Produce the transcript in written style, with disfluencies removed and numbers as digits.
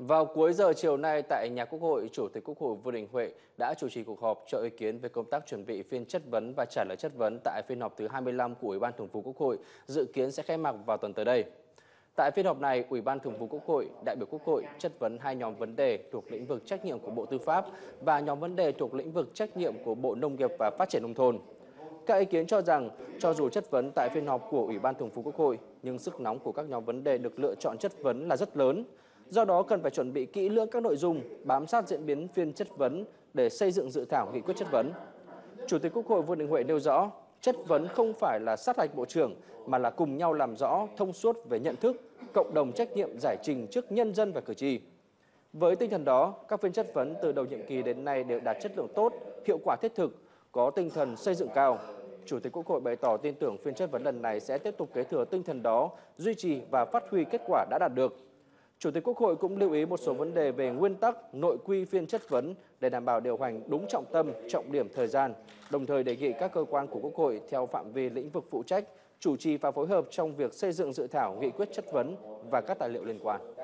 Vào cuối giờ chiều nay tại nhà Quốc hội, Chủ tịch Quốc hội Vương Đình Huệ đã chủ trì cuộc họp cho ý kiến về công tác chuẩn bị phiên chất vấn và trả lời chất vấn tại phiên họp thứ 25 của Ủy ban Thường vụ Quốc hội, dự kiến sẽ khai mạc vào tuần tới đây. Tại phiên họp này, Ủy ban Thường vụ Quốc hội, đại biểu Quốc hội chất vấn hai nhóm vấn đề thuộc lĩnh vực trách nhiệm của Bộ Tư pháp và nhóm vấn đề thuộc lĩnh vực trách nhiệm của Bộ Nông nghiệp và Phát triển nông thôn. Các ý kiến cho rằng, cho dù chất vấn tại phiên họp của Ủy ban Thường vụ Quốc hội, nhưng sức nóng của các nhóm vấn đề được lựa chọn chất vấn là rất lớn. Do đó, cần phải chuẩn bị kỹ lưỡng các nội dung, bám sát diễn biến phiên chất vấn để xây dựng dự thảo nghị quyết chất vấn. Chủ tịch Quốc hội Vương Đình Huệ nêu rõ, chất vấn không phải là sát hạch Bộ trưởng, mà là cùng nhau làm rõ, thông suốt về nhận thức, cộng đồng trách nhiệm giải trình trước nhân dân và cử tri. Với tinh thần đó, các phiên chất vấn từ đầu nhiệm kỳ đến nay đều đạt chất lượng tốt, hiệu quả thiết thực, có tinh thần xây dựng cao. Chủ tịch Quốc hội bày tỏ tin tưởng phiên chất vấn lần này sẽ tiếp tục kế thừa tinh thần đó, duy trì và phát huy kết quả đã đạt được. Chủ tịch Quốc hội cũng lưu ý một số vấn đề về nguyên tắc, nội quy phiên chất vấn để đảm bảo điều hành đúng trọng tâm, trọng điểm thời gian, đồng thời đề nghị các cơ quan của Quốc hội theo phạm vi lĩnh vực phụ trách, chủ trì và phối hợp trong việc xây dựng dự thảo nghị quyết chất vấn và các tài liệu liên quan.